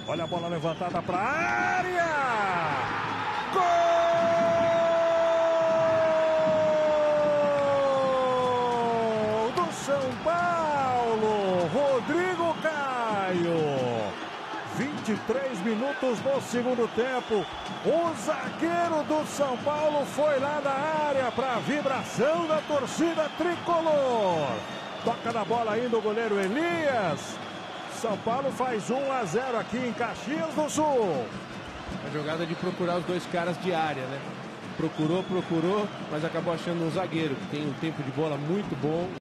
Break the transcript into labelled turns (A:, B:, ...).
A: Olha a bola levantada para a área. Gol do São Paulo. Rodrigo Caio. 23 minutos no segundo tempo. O zagueiro do São Paulo foi lá na área para a vibração da torcida tricolor. Toca na bola ainda o goleiro Elias. São Paulo faz 1-0 aqui em Caxias do Sul.
B: A jogada de procurar os dois caras de área, né? Procurou, mas acabou achando um zagueiro que tem um tempo de bola muito bom.